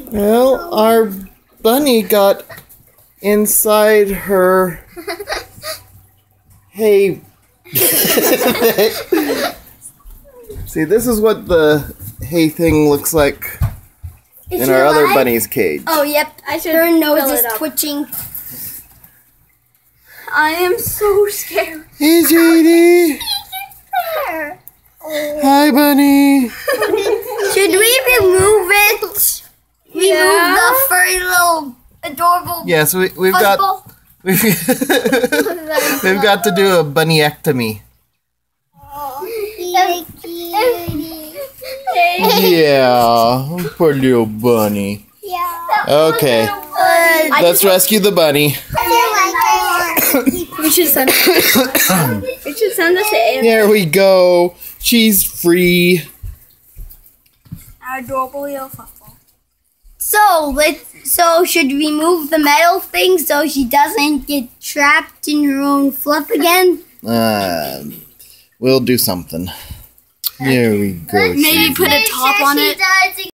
Well, our bunny got inside her hay. See, this is what the hay thing looks like in our other bunny's cage. Oh, yep. Her nose is twitching. I am so scared. Hey, JD. Hi, bunny. Should we remove it? Remove the furry little adorable. Yes, we've got we've got to do a bunnyectomy. Yeah, poor little bunny. Okay, let's rescue the bunny. We should send us an There we go. She's free. Our adorable little football. So should we remove the metal thing so she doesn't get trapped in her own fluff again? We'll do something. There we go. Maybe put a top on it.